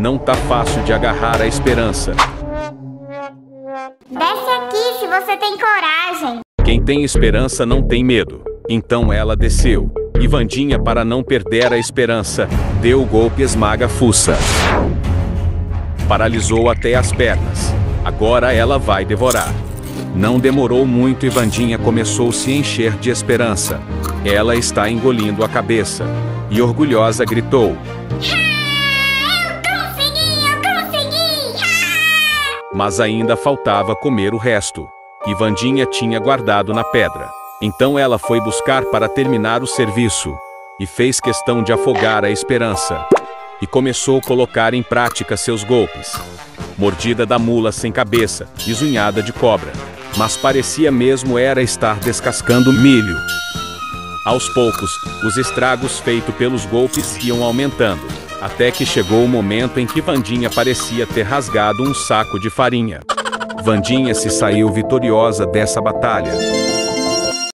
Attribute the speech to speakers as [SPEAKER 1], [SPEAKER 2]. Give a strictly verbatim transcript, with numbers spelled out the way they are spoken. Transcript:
[SPEAKER 1] Não tá fácil de agarrar a esperança.
[SPEAKER 2] Desce aqui se você tem coragem.
[SPEAKER 1] Quem tem esperança não tem medo. Então ela desceu. E Wandinha, para não perder a esperança, deu o golpe esmaga-fuça. Paralisou até as pernas. Agora ela vai devorar. Não demorou muito e Wandinha começou a se encher de esperança. Ela está engolindo a cabeça. E orgulhosa gritou:
[SPEAKER 2] Ah, eu consegui, eu consegui! Ah!
[SPEAKER 1] Mas ainda faltava comer o resto. E Wandinha tinha guardado na pedra. Então ela foi buscar para terminar o serviço. E fez questão de afogar a esperança. E começou a colocar em prática seus golpes. Mordida da mula sem cabeça, desunhada de cobra. Mas parecia mesmo era estar descascando milho. Aos poucos, os estragos feitos pelos golpes iam aumentando. Até que chegou o momento em que Wandinha parecia ter rasgado um saco de farinha. Wandinha se saiu vitoriosa dessa batalha.